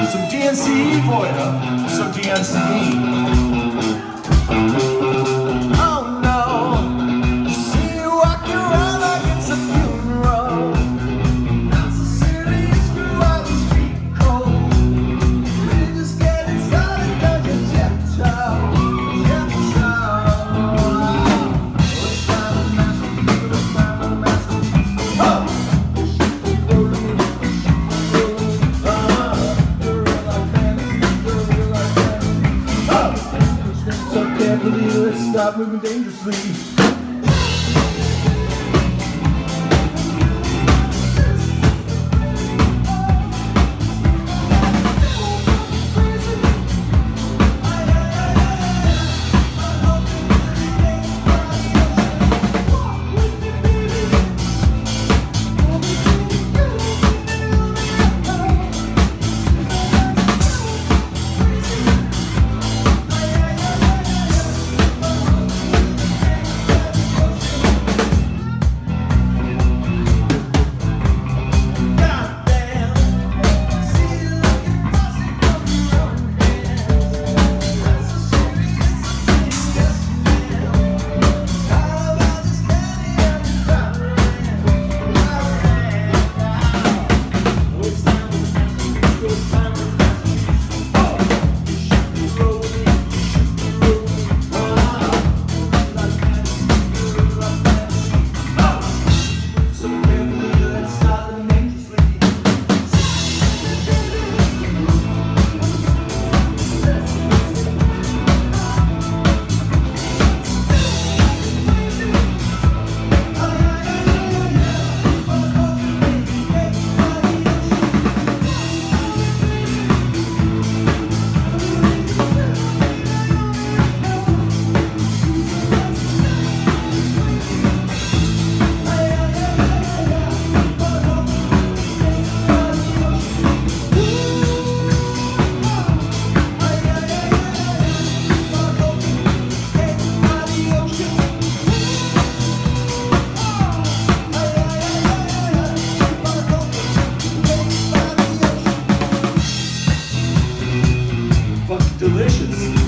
Some DNC for you. Some DNC. Oh no, see you walking around like it's a funeral. Not so serious, but why these feet cold? We're just getting started, don't you tiptoe? Let's stop moving dangerously. Delicious.